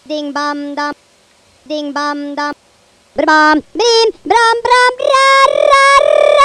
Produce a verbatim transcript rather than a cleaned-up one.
Ding bum dum, ding bum dum, brum bim brum brum ra ra.